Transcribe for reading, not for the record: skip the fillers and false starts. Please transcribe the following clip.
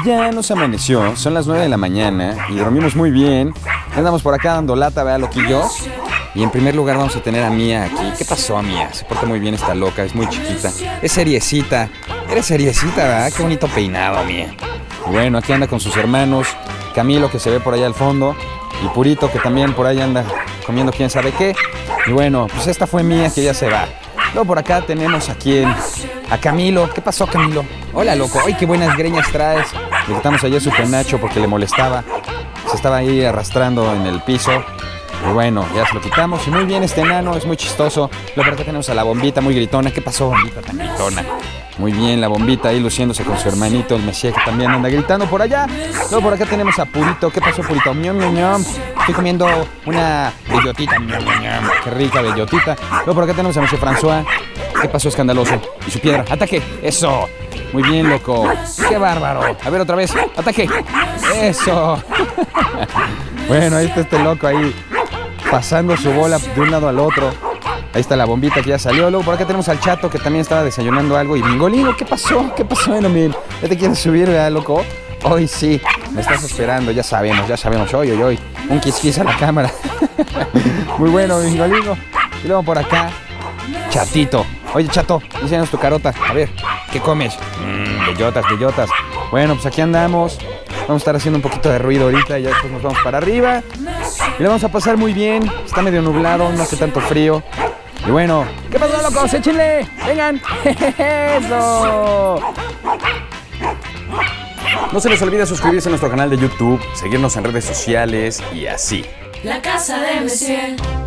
ya nos amaneció, son las 9 de la mañana y dormimos muy bien. Andamos por acá dando lata, ¿verdad, loquillos? Y en primer lugar vamos a tener a Mía aquí. ¿Qué pasó, Mía? Se porta muy bien, está loca, es muy chiquita. Es seriecita. Eres seriecita, ¿verdad? Qué bonito peinado, Mía. Y bueno, aquí anda con sus hermanos. Camilo, que se ve por allá al fondo. Y Purito, que también por ahí anda comiendo quién sabe qué. Y bueno, pues esta fue Mía, que ya se va. Luego por acá tenemos a Camilo. ¿Qué pasó, Camilo? Hola, loco. ¡Ay, qué buenas greñas traes! Le quitamos ayer su penacho porque le molestaba. Se estaba ahí arrastrando en el piso. Y bueno, ya se lo quitamos. Y muy bien este enano, es muy chistoso. Luego por acá tenemos a la Bombita, muy gritona. ¿Qué pasó, Bombita, tan gritona? Muy bien, la Bombita ahí luciéndose con su hermanito, el Messier, que también anda gritando por allá. Luego por acá tenemos a Purito. ¿Qué pasó, Purito? Miam, miam, miam. Estoy comiendo una bellotita. Miam, miam, miam. Qué rica bellotita. Luego por acá tenemos a Monsieur François. ¿Qué pasó, escandaloso? Y su piedra. ¡Ataque! ¡Eso! Muy bien, loco. ¡Qué bárbaro! A ver, otra vez. ¡Ataque! ¡Eso! Bueno, ahí está este loco ahí, pasando su bola de un lado al otro. Ahí está la Bombita que ya salió. Luego por acá tenemos al Chato, que también estaba desayunando algo. Y Bingolino, ¿qué pasó? ¿Qué pasó, Enomil? ¿Ya te quieres subir, verdad, loco? Hoy sí, me estás esperando, ya sabemos. Hoy. Un quisquis a la cámara. Muy bueno, Bingolino. Y luego por acá, Chatito. Oye, Chato, enséñanos tu carota. A ver, ¿qué comes? Bellotas. Bueno, pues aquí andamos. Vamos a estar haciendo un poquito de ruido ahorita y ya después nos vamos para arriba. Y le vamos a pasar muy bien. Está medio nublado, no hace tanto frío. Y bueno, ¿qué pasó, locos? ¡Échenle! ¡Vengan! ¡Eso! No se les olvide suscribirse a nuestro canal de YouTube, seguirnos en redes sociales y así. La casa de Messier.